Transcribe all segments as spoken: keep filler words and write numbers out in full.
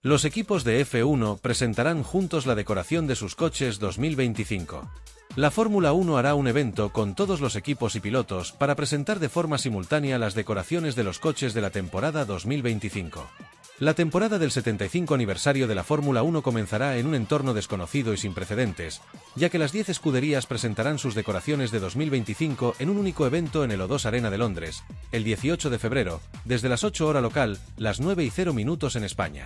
Los equipos de F uno presentarán juntos la decoración de sus coches dos mil veinticinco. La Fórmula uno hará un evento con todos los equipos y pilotos para presentar de forma simultánea las decoraciones de los coches de la temporada dos mil veinticinco. La temporada del setenta y cinco aniversario de la Fórmula uno comenzará en un entorno desconocido y sin precedentes, ya que las diez escuderías presentarán sus decoraciones de dos mil veinticinco en un único evento en el O dos Arena de Londres, el dieciocho de febrero, desde las ocho hora local, las nueve y cero minutos en España.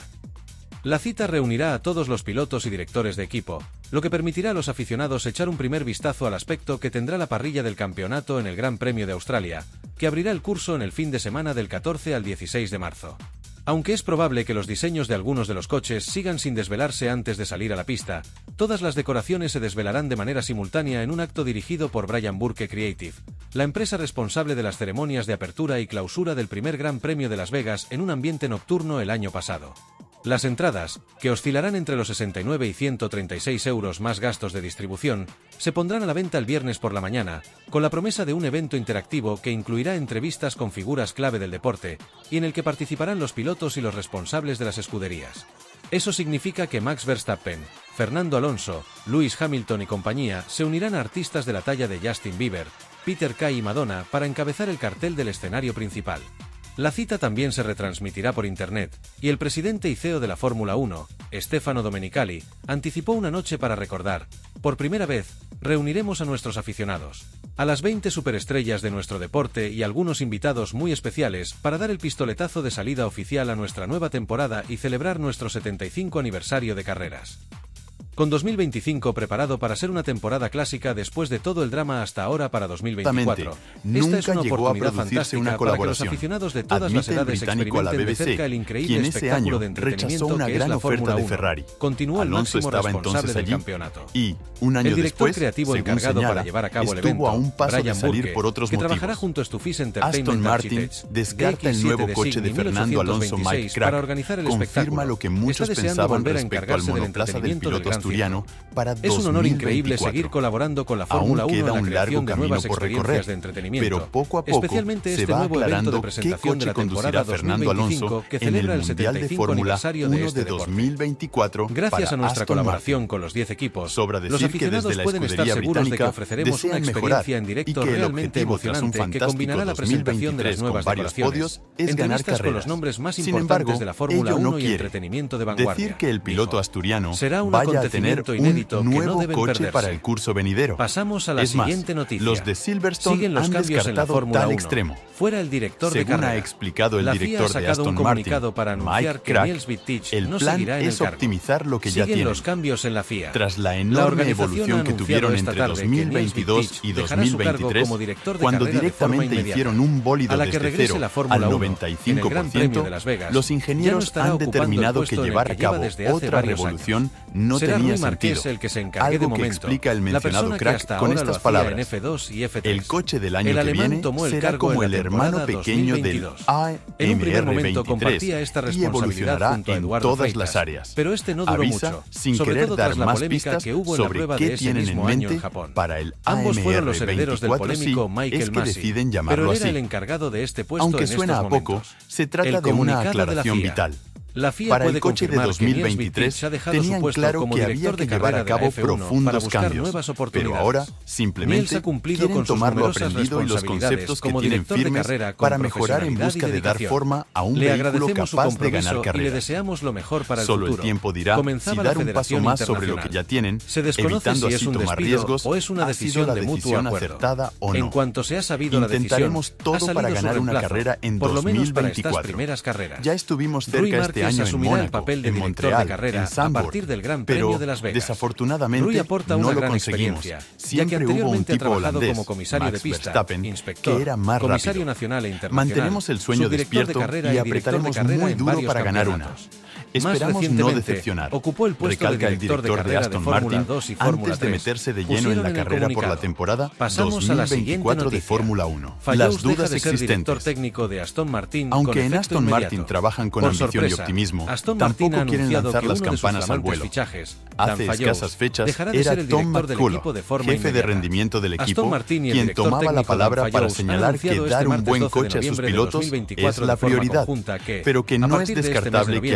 La cita reunirá a todos los pilotos y directores de equipo, lo que permitirá a los aficionados echar un primer vistazo al aspecto que tendrá la parrilla del campeonato en el Gran Premio de Australia, que abrirá el curso en el fin de semana del catorce al dieciséis de marzo. Aunque es probable que los diseños de algunos de los coches sigan sin desvelarse antes de salir a la pista, todas las decoraciones se desvelarán de manera simultánea en un acto dirigido por Brian Burke Creative, la empresa responsable de las ceremonias de apertura y clausura del primer Gran Premio de Las Vegas en un ambiente nocturno el año pasado. Las entradas, que oscilarán entre los sesenta y nueve y ciento treinta y seis euros más gastos de distribución, se pondrán a la venta el viernes por la mañana, con la promesa de un evento interactivo que incluirá entrevistas con figuras clave del deporte, y en el que participarán los pilotos y los responsables de las escuderías. Eso significa que Max Verstappen, Fernando Alonso, Lewis Hamilton y compañía se unirán a artistas de la talla de Justin Bieber, Peter Kay y Madonna para encabezar el cartel del escenario principal. La cita también se retransmitirá por internet, y el presidente y C E O de la Fórmula uno, Stefano Domenicali, anticipó una noche para recordar: por primera vez, reuniremos a nuestros aficionados, a las veinte superestrellas de nuestro deporte y algunos invitados muy especiales para dar el pistoletazo de salida oficial a nuestra nueva temporada y celebrar nuestro setenta y cinco aniversario de carreras. Con dos mil veinticinco preparado para ser una temporada clásica después de todo el drama hasta ahora para dos mil veinticuatro. Esta es una oportunidad fantástica para que los aficionados de todas las edades experimenten de cerca el increíble espectáculo de entretenimiento que es la Fórmula uno. Continuó el máximo responsable del campeonato. Y, un año el director después, creativo encargado señala, para llevar a cabo el evento, a un paso Brian de salir Burke, por otros que motivos. trabajará junto a Stufis Entertainment Aston Martin Architects, descarta el nuevo coche de Fernando Alonso Mike Crack, para organizar el confirma espectáculo. lo que muchos Está deseando pensaban volver a respecto al encargarse del monoplaza del entretenimiento del piloto Gran asturiano para Es un honor increíble dos mil veinticuatro. seguir colaborando con la Fórmula Aún uno queda en la un creación largo de camino nuevas por experiencias recorrer, de entretenimiento, pero poco a poco especialmente se este va nuevo evento de aclarando qué presentación de coche la temporada conducirá Fernando dos mil veinticinco Alonso que en celebra el el Mundial setenta y de cinco Fórmula aniversario de uno este de dos deporte. mil veinticuatro. Gracias para a nuestra Aston colaboración Martin. con los diez equipos, Sobra los decir que aficionados desde la pueden estar escudería seguros de que británica ofreceremos una desean mejorar experiencia en directo y que el realmente objetivo tras un emocionante que fantástico combinará la presentación de las dos mil veintitrés nuevas con varios decoraciones, podios es ganar entrevistas con los carreras. nombres más Sin importantes embargo, de la Fórmula ello no uno y quiere entretenimiento de vanguardia. decir que el piloto Dijo, asturiano será un vaya a tener acontecimiento un inédito que no nuevo deben coche perderse. para el curso venidero. Pasamos a la Es más, siguiente noticia. los de Silverstone Siguen los han cambios en la descartado Fórmula tal uno. extremo. Fuera el director de Según carrera. ha explicado el La F I A director ha de sacado Aston un comunicado Martin, para anunciar Mike que Crack, Niels Wittich el no plan seguirá en es el cargo. optimizar lo que ya Siguen tienen. los cambios en la F I A. Tras la La enorme organización evolución ha que anunciado tuvieron esta entre tarde dos que mil Niels veintidós Wittich y dejará su cargo 2023, como director de cuando carrera de forma directamente inmediata. hicieron un bólido A la que desde regrese cero la Fórmula al uno noventa y cinco en el por Gran Premio ciento, de Las Vegas, los ya no ingenieros estará han ocupando el determinado puesto que en el llevar que a lleva cabo desde hace otra varios revolución años. no Será tenía Rui Marqués sentido. el que se encargue de Algo que momento. explica el La mencionado persona que Crack hasta con ahora lo estas hacía palabras. en F dos y F tres. El coche del año El que alemán viene tomó el será cargo como en la el hermano temporada pequeño del dos mil veintidós. A En un primer M R momento compartía veintitrés esta y responsabilidad evolucionará junto a en Eduardo todas Freitas, las áreas. pero este no duró Avisa, mucho, sin sobre querer todo dar tras la más polémica pistas que hubo en la sobre prueba qué de ese tienen en mismo año mente en Japón. para el Ambos fueron los A M R herederos del veinticuatro, polémico sí, Michael es que Masi, deciden pero llamarlo él era así. el encargado de este puesto Aunque en suena estos a poco, momentos. se trata El de una comunicado de la aclaración F I A. vital. La F I A Para puede el coche de confirmar dos que mil Niels veintitrés Wittich ha dejado su tenían puesto claro como que había director que de llevar carrera a de la cabo F uno para profundos buscar cambios, nuevas pero oportunidades. ahora Niels simplemente ha cumplido quieren con sus tomar lo numerosas aprendido y los responsabilidades conceptos que como tienen director de firmes carrera con para mejorar en profesionalidad y busca de dar dedicación. forma a un Le vehículo agradecemos su capaz de ganar compromiso y le carreras. deseamos lo mejor para el Solo futuro. el tiempo dirá Comenzaba si la dar un paso Federación más sobre lo que Internacional. ya tienen, Se desconoce evitando si es así un tomar despido riesgos, o es una ha sido decisión la de mutuo decisión acuerdo. acertada o no. En cuanto se ha sabido la decisión, Intentaremos ha todo salido para su ganar una reemplazo, carrera en por lo menos para estas dos mil veinticuatro. primeras carreras. Ya estuvimos Rui cerca este Márquez año en asumirá el Mónaco, papel de en director Montreal, de carrera en a Zandvoort, partir del Gran pero Premio de Las Vegas. desafortunadamente Rui aporta no una lo gran conseguimos. experiencia, ya que Siempre hubo un anteriormente ha tipo trabajado holandés, como comisario Max de pista, Verstappen, inspector, que era más comisario rápido. nacional e internacional, Mantenemos el sueño subdirector despierto de carrera y y director de apretaremos carrera muy en duro varios para ganar una. campeonatos. Esperamos Más no recientemente, decepcionar. ocupó el puesto Recalca de el director de director de carrera de Aston Fórmula Martin dos y Fórmula antes de tres. meterse de lleno Pusieron en la el carrera por la comunicado. temporada Pasamos dos a mil la siguiente veinticuatro de noticia. Fórmula uno. Fallows Las deja dudas de ser director existentes. técnico de Aston Martin Aunque con en efecto Aston inmediato. Martin trabajan con Por ambición sorpresa, y optimismo, Aston Martin tampoco ha quieren anunciado lanzar que las uno de sus campanas al flamantes vuelo. fichajes, Dan Hace Fallows, escasas fechas dejará de era ser el Tom director del McCullough, equipo de forma jefe de inmediata. rendimiento del equipo, Aston Martin y el quien director tomaba la técnico palabra Dan para Fallows han señalar que anunciado este dar un martes buen doce de coche a sus noviembre de pilotos dos mil veinticuatro es la de forma prioridad, conjunta que, pero que a no es partir de este mes de descartable que al noviembre, inicio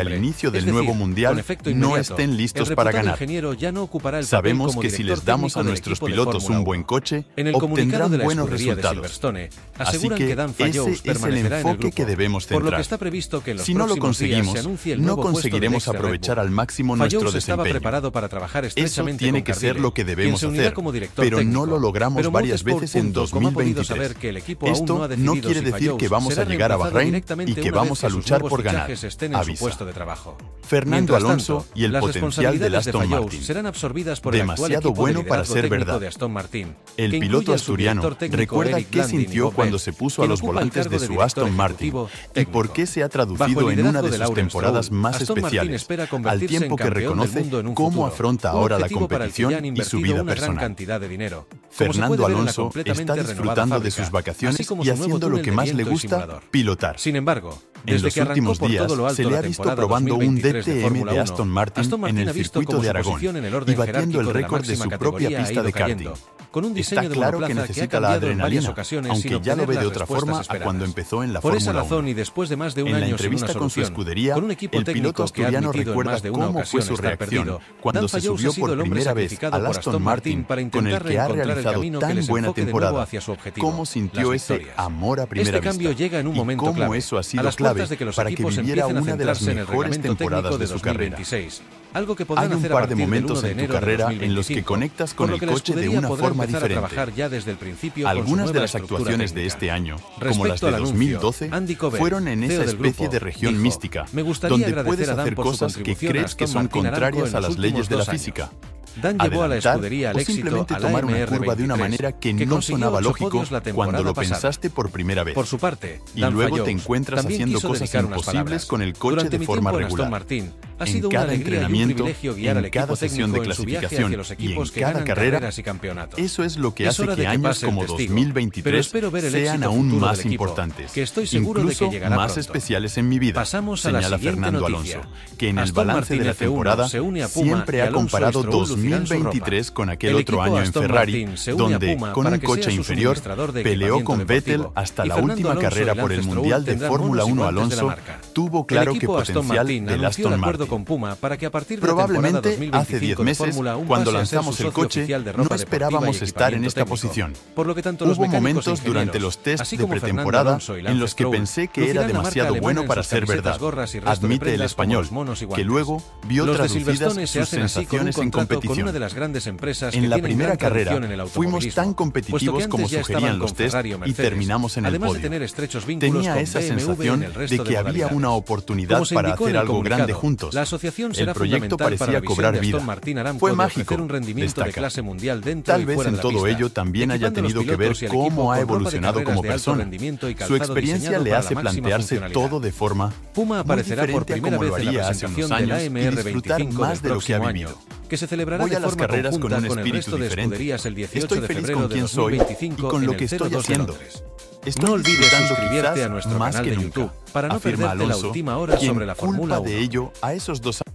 inicio del Es decir, nuevo con mundial efecto no inmediato, estén el listos para reputado ganar. ingeniero ya no ocupará el papel Sabemos como que si director les damos técnico a del nuestros equipo de pilotos Fórmula un buen uno. coche, En el comunicado obtendrán de la buenos escudería de resultados. Silverstone, Así aseguran que que Dan ese Fallows es el permanecerá en el enfoque grupo, que debemos por lo que centrar. está previsto que en los Si no lo próximos días conseguimos, se anuncie el no nuevo puesto del conseguiremos ex de Red aprovechar Bull. al máximo nuestro Fallows estaba desempeño. preparado para trabajar Eso estrechamente tiene con que ser Carlile, lo que quien debemos se unirá hacer, como director pero técnico. no lo logramos Pero varias Motorsport veces en punto com ha dos mil podido veintitrés. saber que el equipo aún Esto no ha no decidido quiere si decir Fallows que vamos a será llegar a reemplazado Bahrein y directamente que una vamos vez a que sus luchar nuevos por ganar, fichajes estén en su avisa. puesto de trabajo. Fernando Mientras Alonso tanto, y el las potencial del responsabilidades de Aston Fallows Martin. serán absorbidas por el actual Demasiado equipo bueno de para liderazgo ser técnico verdad. de Aston Martin, El que piloto incluye al asturiano subdirector técnico recuerda Eric qué Landin y sintió Bob cuando Betts, se puso a quien los ocupa el volantes cargo de de su director Aston Martin ejecutivo y técnico. por qué se ha Bajo el traducido en liderazgo una de de sus Lawrence temporadas Stroll, más Aston Martin especiales, espera al convertirse tiempo en que campeón del reconoce mundo en un cómo futuro, afronta un ahora la objetivo para el que ya competición han y su invertido vida una gran personal. cantidad de dinero. Como se Fernando puede ver en la Alonso completamente está renovada disfrutando de fábrica, sus vacaciones así como y su nuevo haciendo lo túnel que de más le viento y gusta, simulador. pilotar. Sin embargo, En desde los que arrancó últimos por días todo lo alto se le la ha visto temporada probando un dos mil veintitrés de D T M Fórmula de uno, Aston Martin Aston Martin en el ha visto circuito cómo de su Aragón posición en el y orden batiendo el jerárquico de la récord de máxima su propia categoría ha pista ido de cayendo, karting. con un diseño Está de claro que monoplaza que ha necesita la cambiado en varias adrenalina, ocasiones sin aunque ya lo obtener ve de las otra respuestas forma a esperadas. cuando empezó en la Por esa Fórmula razón uno. y después de más de un En la año sin una entrevista con su solución, escudería, con un equipo el piloto técnico que ha asturiano admitido en recuerda más de una cómo fue ocasión su estar reacción perdido, cuando Dan se Fallows subió ha sido por el hombre primera vez sacrificado al por Aston Martin, para con el intentar que ha reencontrar el realizado camino que tan les buena enfoque de nuevo temporada. hacia su objetivo, ¿Cómo sintió las ese victorias. amor a primera Este vista? cambio llega en un y momento cómo clave, eso ha a sido las clave puertas de que los para que equipos viviera empiecen a una de las centrarse en el mejores reglamento técnico temporadas de de su dos mil carrera. veintiséis, algo que podrán Hay un hacer a par de partir del momentos uno de en tu enero de carrera en los que dos mil veinticinco, conectas con por lo el que la coche de escudería una podrá forma empezar a diferente. trabajar ya desde el principio con su Algunas de nueva las estructura actuaciones de técnica. este año, como Respecto las de al anuncio, dos mil doce, Andy Cover, fueron en C E O esa del especie grupo, de región dijo, mística, "Me gustaría donde agradecer puedes a Dan hacer por su cosas que contribución a crees que Aston son Martin Aramco contrarias en a los las leyes últimos de la dos años". física. Dan llevó a la Adelantar escudería al o éxito simplemente a la tomar una M R curva de una veintitrés, manera que que no consiguió sonaba ocho lógico podios la temporada cuando lo pasada. pensaste por primera vez. Por su parte, Y Dan luego te Fallows encuentras también haciendo quiso cosas dedicar unas imposibles palabras. con el coche Durante de mi forma tiempo en Aston regular. Martin, ha En sido una cada alegría y un entrenamiento, privilegio guiar en al equipo cada sesión técnico de en su viaje clasificación hacia los y equipos en que cada ganan carrera, carreras y campeonatos. Eso es lo que Es hace hora de que que años pase el como testigo, dos mil pero veintitrés espero ver el sean éxito aún futuro más del equipo, importantes, que estoy seguro de que incluso llegará más pronto. especiales en mi vida, Pasamos a la señala siguiente Fernando noticia. Alonso, que en el Aston balance Martin de la F uno temporada se une a Puma siempre y ha Alonso y comparado Stroll dos lucirán mil su ropa. veintitrés con aquel El otro equipo año en Aston Ferrari, Martin se une a donde, Puma con para un que sea coche su inferior, suministrador de peleó equipamiento con Vettel deportivo. hasta Y la Fernando última Alonso carrera y por el Lance Mundial Stroll de tendrán Fórmula monos y uno. guantes de la Alonso marca. tuvo claro El que equipo Aston potencial Martin del anunció Aston el acuerdo Martin. con Puma para que a partir de la temporada Probablemente dos mil hace diez veinticinco de meses, Fórmula uno cuando pase a ser lanzamos su el socio coche, oficial de no ropa deportiva esperábamos y estar en equipamiento esta técnico. posición. Por lo que tanto los Hubo mecánicos e momentos durante ingenieros, los tests así de como Fernando pretemporada Alonso y en Lance los que Stroll, pensé que era lucirán la marca demasiado alemana bueno en para sus ser camisetas, verdad, gorras y resto de admite el prendas como español, los monos y que guantes. luego vio Los de traducidas Silverstone se sus hacen así con un sensaciones en contrato con competición. una de las grandes empresas En que la tienen primera gran carrera tradición en el fuimos automovilismo, tan puesto que competitivos antes como ya sugerían estaban los con test Ferrari o y Mercedes, terminamos en el además de podio. tener estrechos vínculos Tenía con esa B M W en sensación el resto de que de había modalidades. una Como oportunidad se para indicó en hacer el algo grande comunicado, juntos. la asociación El será proyecto fundamental para la parecía visión cobrar de vida. Aston Martin Aramco Fue de mágico, ofrecer un rendimiento de destaca. clase mundial dentro Tal y vez fuera en de la todo pista, ello también haya equipando a los tenido que ver pilotos y al equipo cómo ha con ropa de evolucionado carreras como de alto persona. rendimiento y Su calzado experiencia diseñado le para hace la máxima plantearse funcionalidad. todo de forma Puma muy aparecerá por diferente a primera como vez lo en la haría hace presentación unos de la años M y R disfrutar veinticinco más del de lo que ha próximo vivido. año, que se celebrará Voy de a las forma carreras con conjunta un con el espíritu resto de diferente. escuderías el dieciocho Estoy de feliz febrero con de quien dos mil soy veinticinco y con en lo el que estoy cero dos de haciendo. Londres. Estoy No olvides disfrutando suscribirte quizás a nuestro más canal que de nunca, YouTube para no afirma perderte la Alonso, última hora quien sobre la Fórmula culpa de uno. ello a esos dos